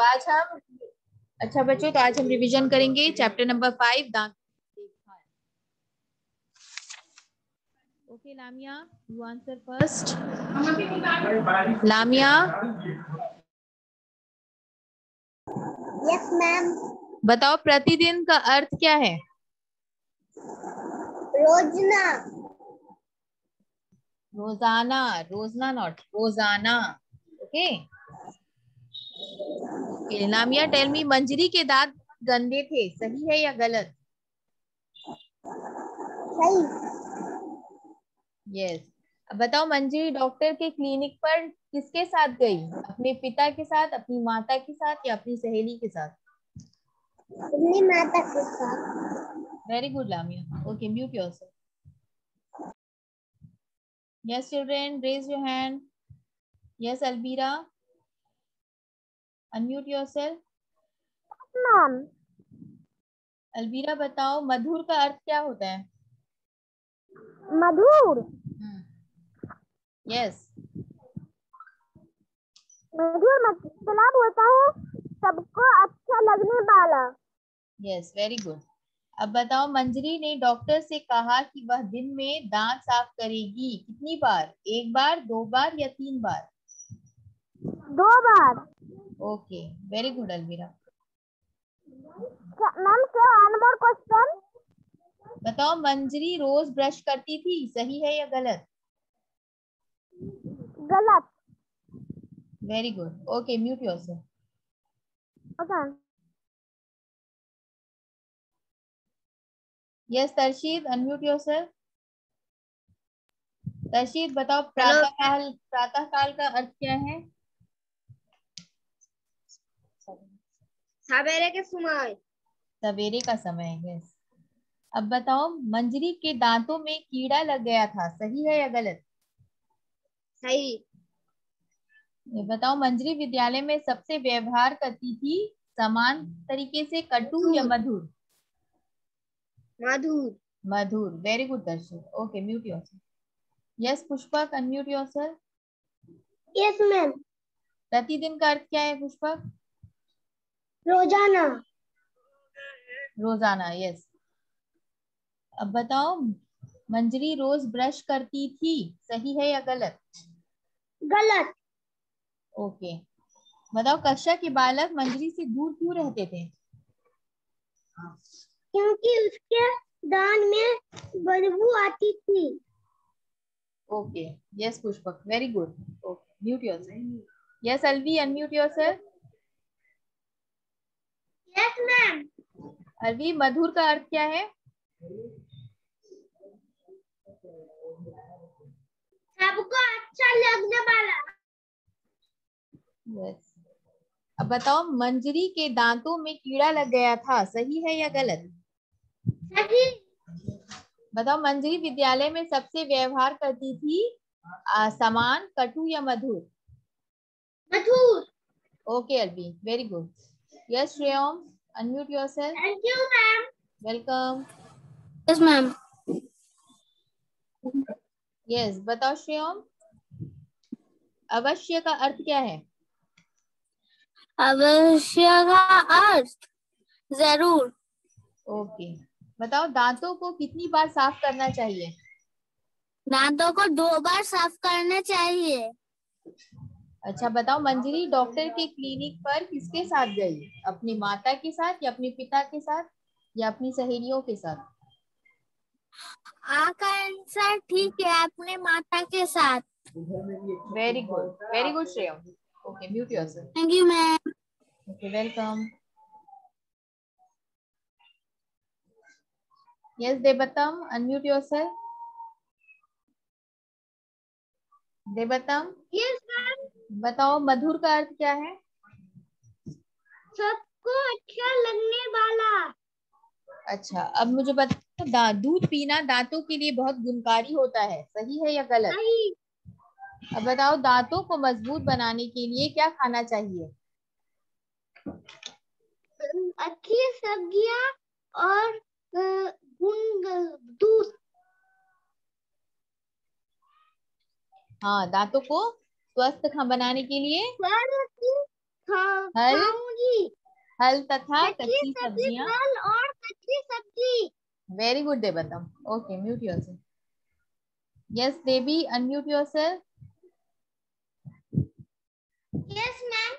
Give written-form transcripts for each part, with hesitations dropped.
आज हम अच्छा बच्चों, तो आज हम रिवीजन करेंगे चैप्टर नंबर 5 दांत देखभाल। Okay Lamia, you answer first. Lamia, yes ma'am. बताओ प्रतिदिन का अर्थ क्या है? रोजना। रोजाना, रोजना नॉट रोजाना। Okay Lamia, tell me, Manjari के दांत गंदे थे, सही है या गलत? सही। यस। अब बताओ मंजरी डॉक्टर के क्लिनिक पर किसके साथ गई? अपने पिता के साथ, अपनी माता के साथ या अपनी सहेली के साथ? अपनी माता के साथ। Very good Lamia. Okay, mute yourself. Yes, children, raise your hand. Yes, Alvira, unmute yourself. Ma'am. Alvira, बताओ मधुर का अर्थ क्या होता है? मधुर। यस। मधुर मतलब होता है सबको अच्छा लगने वाला। Yes, very good. अब बताओ मंजरी ने डॉक्टर से कहा कि वह दिन में दांत साफ करेगी, कितनी बार? एक बार, 2 बार या 3 बार? 2 बार। Okay, very good Alvira. Ma'am क्या वन मोर क्वेश्चन? बताओ मंजरी रोज ब्रश करती थी, सही है या गलत? गलत। Very good. Okay, mute yourself. Okay. Yes Tarshid, unmute yourself. Tarshid, बताओ प्रातः काल का अर्थ क्या है? सवेरे के समय। सवेरे का समय। यस। अब बताओ मंजरी के दांतों में कीड़ा लग गया था, सही है या गलत? सही। ये बताओ मंजरी विद्यालय में सबसे व्यवहार करती थी समान तरीके से, कटु या मधुर? मधुर। मधुर। Very good Darshak. Okay, mute yourself. Yes Pushpak, unmute yourself. Yes ma'am. प्रतिदिन का अर्थ क्या है पुष्पक? रोजाना। रोजाना। यस। अब बताओ मंजरी रोज ब्रश करती थी, सही है या गलत? गलत। ओके। बताओ कक्षा के बालक मंजरी से दूर क्यों रहते थे? क्योंकि उसके दांत में बदबू आती थी। Okay. Yes Pushpak, very good. Okay, mute yourself. Yes Alvi, unmute yourself. Yes ma'am. Alvi, मधुर का अर्थ क्या है? सबको अच्छा लगने वाला। यस। अब बताओ मंजरी के दांतों में कीड़ा लग गया था, सही है या गलत? सही। बताओ मंजरी विद्यालय में सबसे व्यवहार करती थी समान, कटु या मधुर? मधुर। Okay Alvi, very good. Yes Shreyam, unmute yourself. Thank you ma'am. Welcome. Yes ma'am. Yes, बताओ श्रेयम अवश्य का अर्थ क्या है? अवश्य का अर्थ जरूर। ओके। बताओ दांतों को कितनी बार साफ करना चाहिए? दांतों को 2 बार साफ करना चाहिए। अच्छा बताओ मंजरी डॉक्टर के क्लिनिक पर किसके साथ गई? अपनी माता के साथ या अपने पिता के साथ या अपनी सहेलियों के साथ? आपका आंसर ठीक है, अपने माता के साथ। Very good Shreyam. Okay, mute yourself. Thank you ma'am. Okay, welcome. Yes Devtam, unmute yourself. Devtam, yes ma'am. बताओ मधुर का अर्थ क्या है? सबको अच्छा लगने वाला। अच्छा, अब मुझे बता, दूध पीना दांतों के लिए बहुत गुणकारी होता है, सही है या गलत? सही। अब बताओ दांतों को मजबूत बनाने के लिए क्या खाना चाहिए? अच्छी सब्जियां और दूध। हाँ, दांतों को स्वस्थ बनाने के लिए फल फल, खाऊं फल तथा कच्ची कच्ची सब्जी, सब्जियां। फल और कच्ची सब्जी। Very good Devtam. Okay, mute yourself. Yes Devi, unmute yourself. Yes ma'am.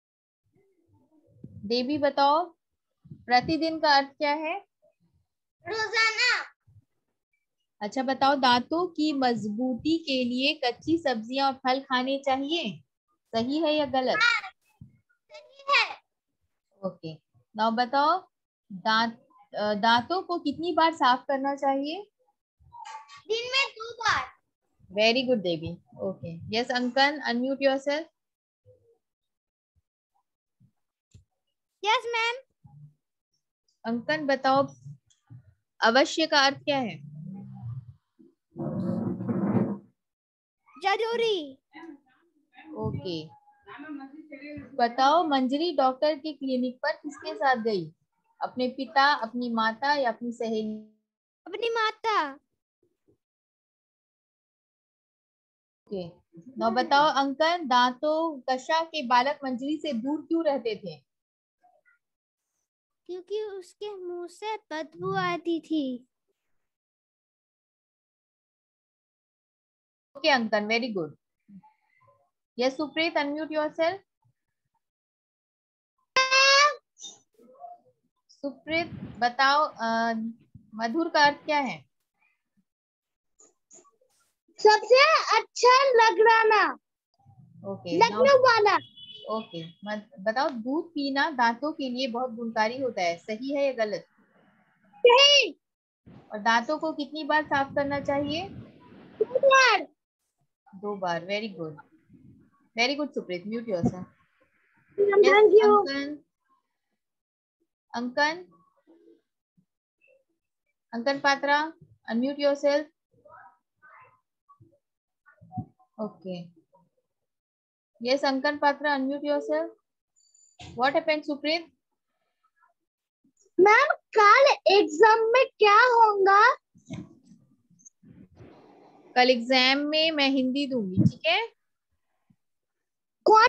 Devi बताओ, प्रतिदिन का अर्थ क्या है? रोजाना। अच्छा बताओ, दांतों की मजबूती के लिए कच्ची सब्जियां और फल खाने चाहिए, सही है या गलत? हाँ, सही है। ओके, नाउ बताओ, दांतों को कितनी बार साफ करना चाहिए? दिन में 2 बार। Very good Devi. Okay, yes Ankan, unmute yourself. Yes ma'am. Ankan बताओ, अवश्य का अर्थ क्या है? जरूरी। ओके, बताओ, मंजरी डॉक्टर के क्लिनिक पर किसके साथ गई? अपने पिता, अपनी माता या अपनी सहेली? अपनी माता। ओके, now बताओ अंकन, दांतों कशा के बालक मंजरी से दूर क्यों रहते थे? क्योंकि उसके मुंह से बदबू आती थी। Okay Ankan, very good. Yes Supreet, unmute yourself. Supreet बताओ, मधुर का अर्थ क्या है? सबसे अच्छा लगना। ओके, लगने वाला। ओके, बताओ, दूध पीना दांतों के लिए बहुत गुणकारी होता है, सही है या गलत? सही। और दांतों को कितनी बार साफ करना चाहिए? 2 बार। 2 बार। Very good, very good Supreet, mute yourself. Yes thank you. Ankan, Ankan, Ankan Patra, unmute yourself. Okay, yes Ankan Patra, unmute yourself. What happened Supreet? Ma'am कल एग्जाम में क्या होगा? कल एग्जाम में मैं हिंदी दूंगी, ठीक है? कौन?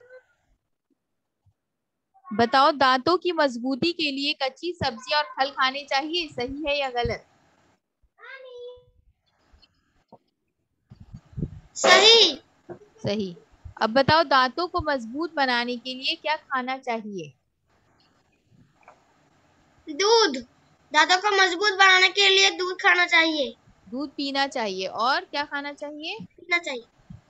बताओ, दांतों की मजबूती के लिए कच्ची सब्जियां और फल खाने चाहिए, सही है या गलत? सही। सही। अब बताओ, दांतों को मजबूत बनाने के लिए क्या खाना चाहिए? दूध। दांतों को मजबूत बनाने के लिए दूध खाना चाहिए। दूध पीना चाहिए, और क्या खाना चाहिए? पीना चाहिए।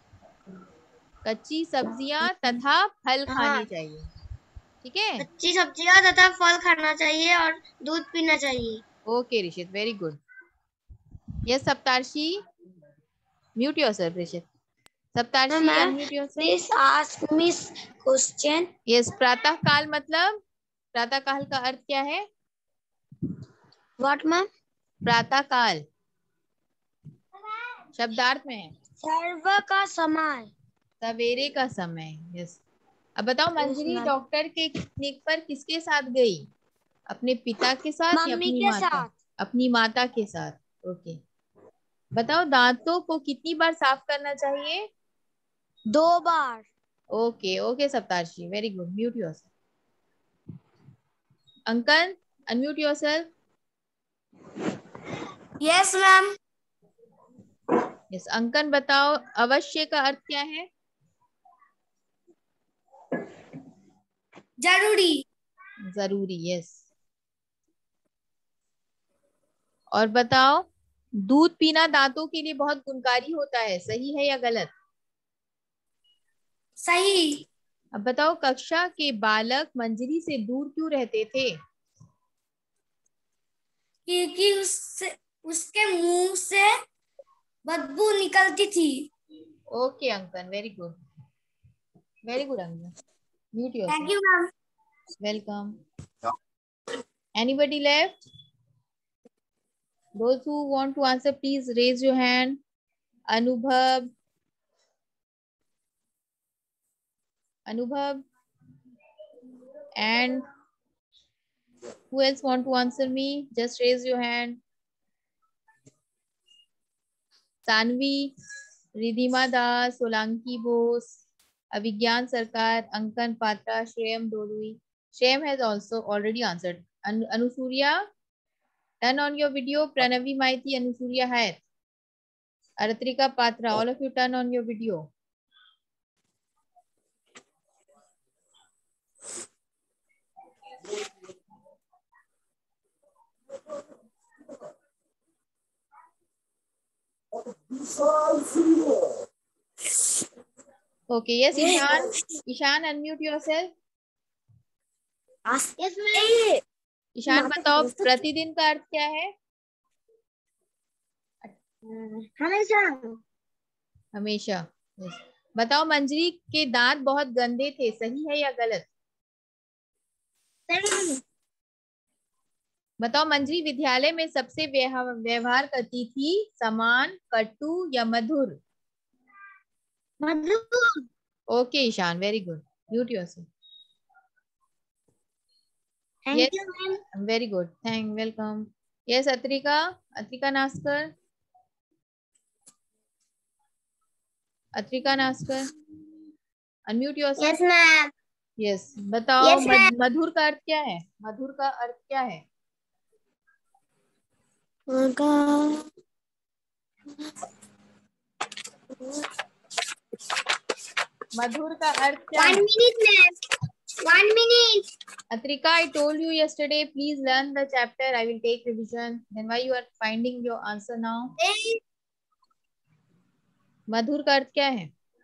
कच्ची सब्जियां तथा फल हाँ, खाने चाहिए, ठीक है? कच्ची सब्जियां तथा फल खाना चाहिए और दूध पीना चाहिए। Okay Rishit, very good. Yes Saptarshi, mute yourself Rishit. Saptarshi, ma'am unmute yourself. Please ask me question. Yes, प्रातः काल मतलब, प्रातः काल का अर्थ क्या है? What ma'am? प्रातः काल शब्दार्थ में है सर्व का समय। सवेरे का समय। यस, अब बताओ, यस मंजरी मैम। डॉक्टर के क्लिनिक पर किसके साथ गई? अपने पिता के साथ या मम्मी अपनी के माता? साथ। अपनी माता के साथ। ओके, बताओ, दांतों को कितनी बार साफ करना चाहिए? 2 बार। Okay okay Saptarshi, very good, mute yourself. Ankan, unmute yourself. Yes ma'am. Yes Ankan बताओ, अवश्य का अर्थ क्या है? जरूरी। जरूरी, यस। और बताओ, दूध पीना दांतों के लिए बहुत गुणकारी होता है, सही है या गलत? सही। अब बताओ, कक्षा के बालक मंजरी से दूर क्यों रहते थे? क्योंकि उसके मुंह से बदबू निकलती थी। Okay Ankan, very good, very good Ankan, mute thank yourself. You ma'am. Welcome. Anybody left? Those who want to answer, please raise your hand. Anubhav, Anubhav, and who else want to answer me? Just raise your hand. Sanvi, Ridhima Das, Solanki Bose, Avigyan Sarkar, Ankan Patra, Shreyam Dolui. Shem has also already answered. Anusurya, turn on your video. Pranavi Maiti, Anusurya Hayat, Aratrika Patra, all of you turn on your video. Okay, yes, Ishan. Ishan, unmute yourself. Yes, ma'am. Ishaan बताओ प्रतिदिन का अर्थ क्या है? हमेशा। हमेशा। yes. बताओ मंजरी के दांत बहुत गंदे थे, सही है या गलत? बताओ मंजरी विद्यालय में सबसे व्यवहार करती थी, समान, कटु या मधुर? मधुर। Okay Ishaan, very good. Mute yourself. Thank you, ma'am. Very good. Welcome. Yes, Atrika Naskar. Unmute yourself. Yes, ma'am. Yes. बताओ Yes, ma'am. मधुर का अर्थ क्या है? मधुर का अर्थ क्या है? मधुर का अर्थ क्या है? 1 minute, ma'am. 1 minute. Atrika, I told you yesterday, please learn the chapter. I will take revision. Then why you are finding your answer now? मधुर का अर्थ क्या है?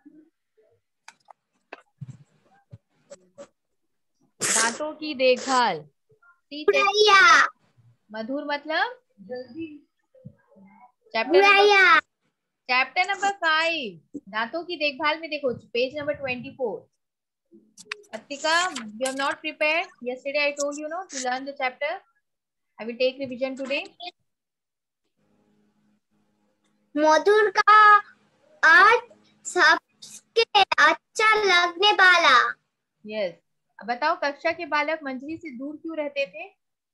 दांतों की देखभाल. मधुर मतलब चैप्टर नंबर 5 दांतों की देखभाल में देखो page number 24. Atrika, you have not prepared. Yesterday I told you to learn the chapter. I will take revision today. मधुर का अर्थ सबके अच्छा लगने वाला. Yes. अब बताओ कक्षा के बालक मंजरी से दूर क्यों रहते थे?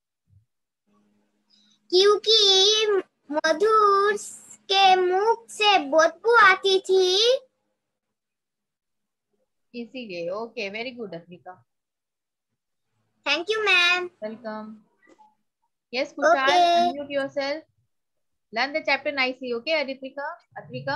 क्योंकि मधुर के मुख से बदबू आती थी. इसीलिए. Okay, very good Atrika. Thank you ma'am. Welcome. Yes Kushal, unmute yourself. Learn the chapter nicely, okay Atrika?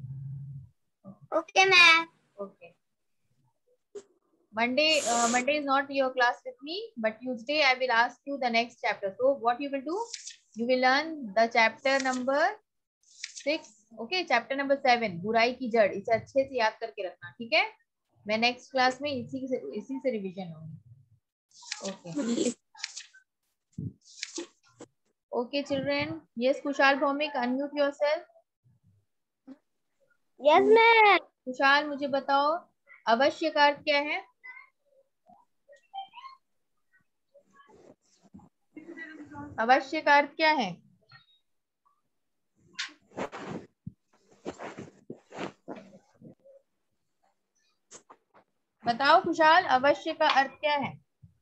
Okay ma'am. Okay. Monday is not your class with me, but Tuesday I will ask you the next chapter. So what you will do? You will learn the chapter number 6. Okay, chapter number 7 बुराई की जड़. इसे अच्छे से याद करके रखना, ठीक है? मैं नेक्स्ट क्लास में इसी से रिवीजन होगी. Okay. Okay, children. Yes, Kushal Bhaumik, unmute yourself. Yes, ma'am. Kushal, मुझे बताओ अवश्य का अर्थ क्या है? अवश्य का अर्थ क्या है? बताओ कुशाल, अवश्य का अर्थ क्या है?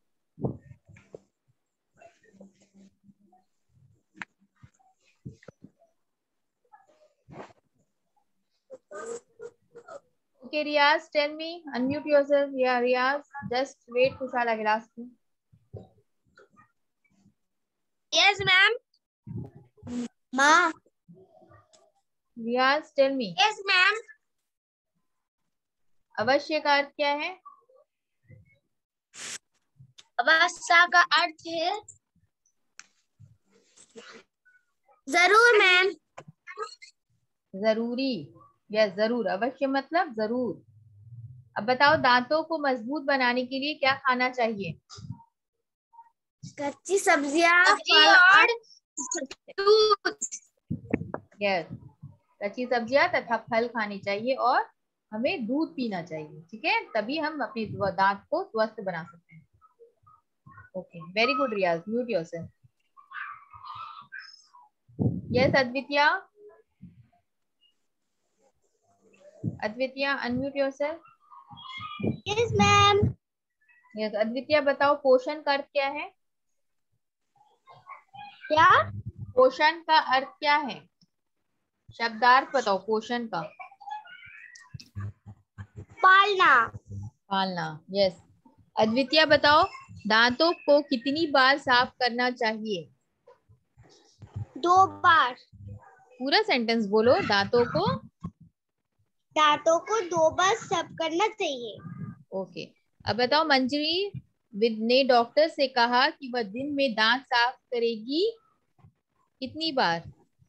Okay, Riyaz, tell me. Unmute yourself. Yeah, Riyaz. Just wait, Kushal. I will ask you. Yes, ma'am. Ma. Riyaz, tell me. Yes, ma'am. अवश्य का अर्थ क्या है? अवश्य का अर्थ है जरूर मैम. जरूरी. यस, जरूर. अवश्य मतलब जरूर. अब बताओ दांतों को मजबूत बनाने के लिए क्या खाना चाहिए? कच्ची सब्जियां, फल और दूध. यस, कच्ची सब्जियां तथा फल खानी चाहिए और हमें दूध पीना चाहिए, ठीक है? तभी हम अपने दांत को स्वस्थ बना सकते हैं. Okay, very good Riyaz. Mute yourself. Yes Advitiya. Advitiya, unmute yourself. Yes ma'am. Yes Advitiya, बताओ पोषण का अर्थ क्या है? क्या? पोषण का अर्थ क्या है? शब्दार्थ बताओ पोषण का. पालना. पालना. यस. अद्वितिया बताओ दांतों को कितनी बार साफ करना चाहिए? 2 बार। पूरा सेंटेंस बोलो। दांतों को 2 बार साफ करना चाहिए। ओके। अब बताओ, मंजरी ने डॉक्टर से कहा कि वह दिन में दांत साफ करेगी कितनी बार?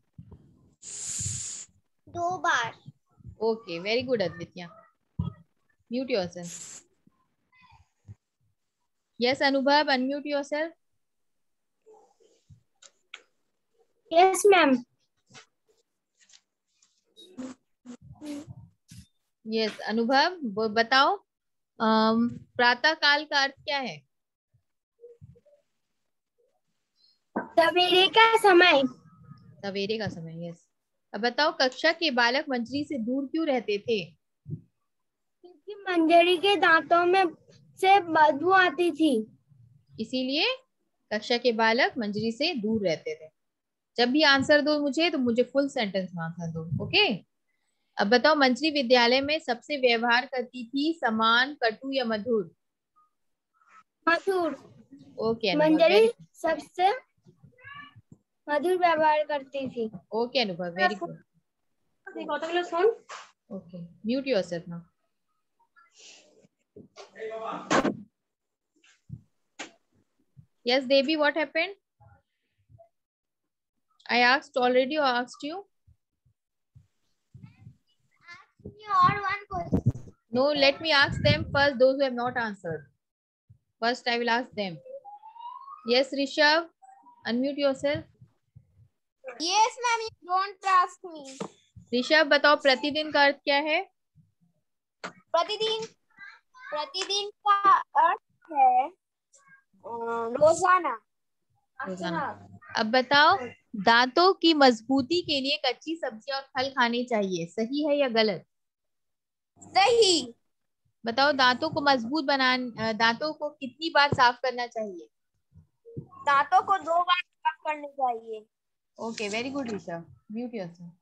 2 बार। Okay, very good Advitya. Mute yourself. Yes Anubhav, unmute yourself. Yes ma'am. Yes Anubhav, बताओ प्रातः काल का अर्थ क्या है? सवेरे का समय। सवेरे का समय। यस। अब बताओ, कक्षा के बालक मंजरी से दूर क्यों रहते थे? क्योंकि मंजरी के दांतों में से बदबू आती थी। इसीलिए कक्षा के बालक मंजरी से दूर रहते थे। जब भी आंसर दो मुझे, तो मुझे फुल सेंटेंस में आंसर दो। ओके। अब बताओ, मंजरी विद्यालय में सबसे व्यवहार करती थी समान, कटु या मधुर? मधुर। ओके अनुभव, मंजरी वेरी सबसे मधुर व्यवहार करती थी। Okay Anubhav, very good. Okay, mute yourself now. Yes, Devi, what happened? I asked already or asked you? और one question. No, let me ask them first, those who have not answered. First, I will ask them. Yes, Rishabh, unmute yourself. Yes, ma'am. You don't ask me. Rishabh बताओ, प्रतिदिन का अर्थ क्या है? प्रतिदिन का अर्थ है रोजाना। रोजाना। अब बताओ, दांतों की मजबूती के लिए कच्ची सब्जियां और फल खाने चाहिए, सही है या गलत? सही। बताओ, दांतों को मजबूत दांतों को कितनी बार साफ करना चाहिए? दांतों को 2 बार साफ करने चाहिए। Okay, very good Rishabh. Mute yourself.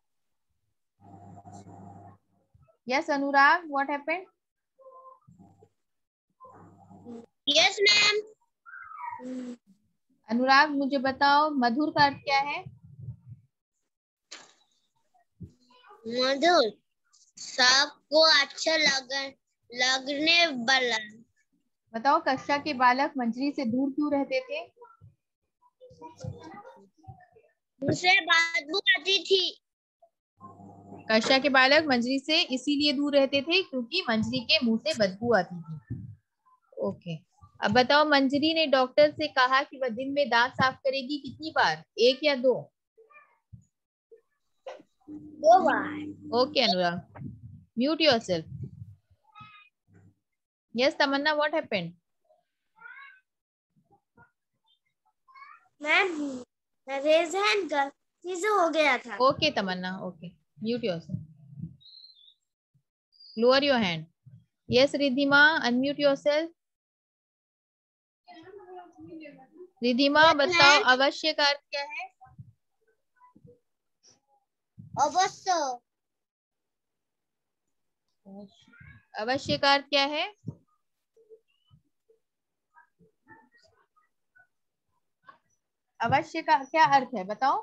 Yes Anurag, what happened? Yes ma'am. Anurag मुझे बताओ, मधुर का अर्थ क्या है? मधुर, सबको अच्छा लगने वाला। बताओ, कक्षा के बालक मंजरी से दूर क्यों रहते थे? मुझसे बदबू आती थी। कक्षा के बालक मंजरी से इसीलिए दूर रहते थे क्योंकि मंजरी के मुंह से बदबू आती थी। ओके। अब बताओ, मंजरी ने डॉक्टर से कहा कि वह दिन में दांत साफ करेगी कितनी बार, 1 या 2? 2 बार। Okay Anurag, mute yourself. Yes Tamanna, what happened? Ma'am raise hand गलती से हो गया था। Okay Tamanna, okay, mute yourself. Lower your hand. Yes Riddhima, unmute yourself. Riddhima बताओ, अवश्य का अर्थ क्या है? अवश्य। अवश्य का अर्थ क्या है? अवश्य का क्या अर्थ है, बताओ।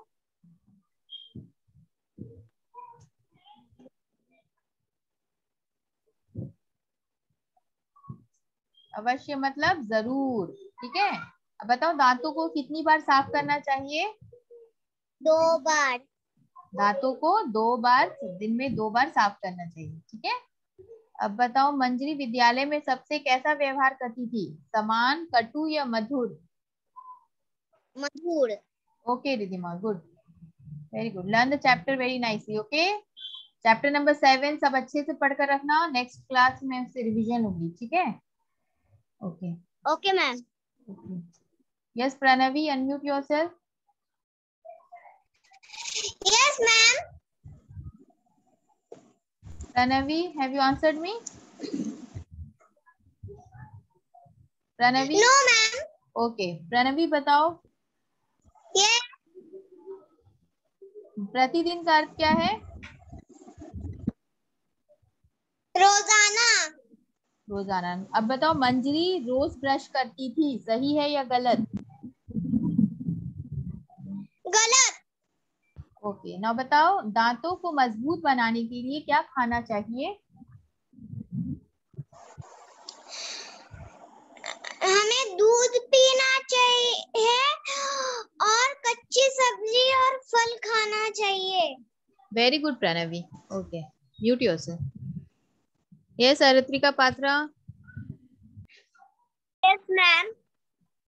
अवश्य मतलब जरूर। ठीक है। अब बताओ, दांतों को कितनी बार साफ करना चाहिए? 2 बार। दांतों को 2 बार, दिन में 2 बार साफ करना चाहिए। ठीक है। अब बताओ, मंजरी विद्यालय में सबसे कैसा व्यवहार करती थी, समान, कटु या मधुर? मधुर। Okay Ridhima, good, very good. Learn the chapter very nicely. Okay, chapter number 7 सब अच्छे से पढ़कर रखना, नेक्स्ट क्लास में उससे रिवीजन होगी। ठीक है। Okay okay ma'am. Yes Pranavi, unmute yourself. Yes ma'am. Pranavi, have you answered me? Pranavi? No ma'am. Okay. Pranavi बताओ, यस। प्रतिदिन का अर्थ क्या है? रोजाना। रोजाना। अब बताओ, मंजरी रोज ब्रश करती थी, सही है या गलत? गलत। ओके, नाउ बताओ, दांतों को मजबूत बनाने के लिए क्या खाना चाहिए? हमें दूध पीना चाहिए और कच्ची सब्जी और फल खाना चाहिए। Very good Pranavi. Okay, mute yourself. Yes, Aritrika Patra. Yes ma'am.